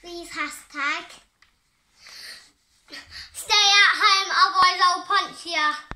Please hashtag. Stay at home, otherwise I'll punch you.